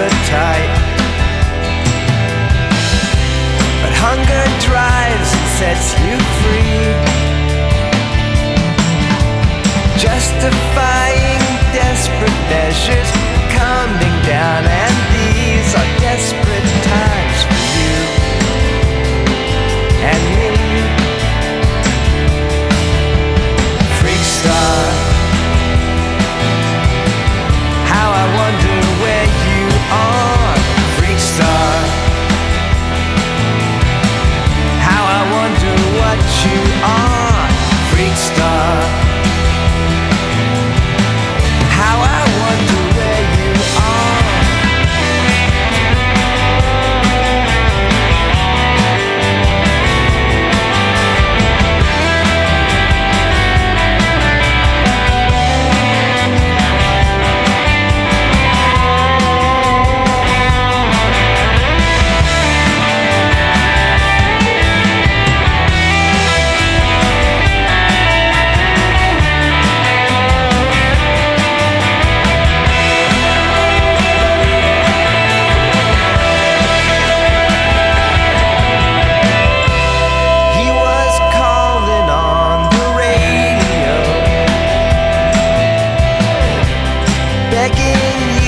appetite. But hunger drives and sets you free, justifying desperate measures coming down. And these are desperate times for you and me. Freak star, how I wonder where you are. Freak star, how I wonder what you are. Freak star, how I wonder where you are. Begging